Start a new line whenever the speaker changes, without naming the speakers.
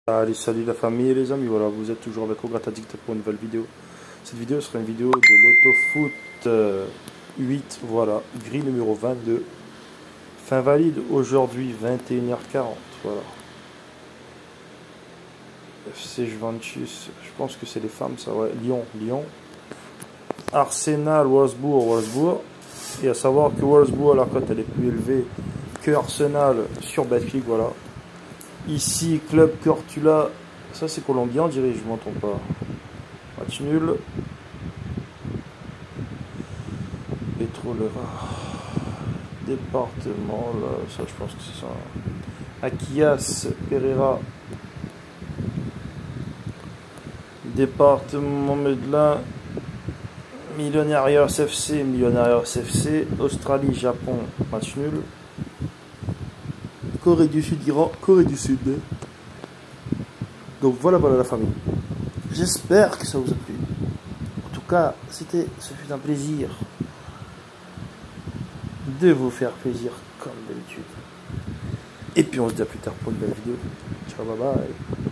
Allez, salut la famille et les amis, voilà, vous êtes toujours avec Ograt Addict pour une nouvelle vidéo. Cette vidéo sera une vidéo de l'autofoot 8, voilà, grille numéro 22. Fin valide aujourd'hui, 21h40, voilà. FC Juventus, je pense que c'est les femmes, ça, ouais, Lyon. Arsenal, Wolfsburg. Et à savoir que Wolfsburg, la cote, elle est plus élevée que Arsenal sur Betclic, voilà. Ici, Club Cortula, ça c'est colombien, on dirait, je m'entends pas. Match nul. Petrolera. Département, là, ça je pense que c'est ça. Aquias, Pereira. Département Medellin. Millonarios FC. Australie, Japon, match nul. Corée du Sud, Iran, Corée du Sud. Donc voilà la famille. J'espère que ça vous a plu. En tout cas, ce fut un plaisir de vous faire plaisir comme d'habitude. Et puis on se dit à plus tard pour une nouvelle vidéo. Ciao, bye bye.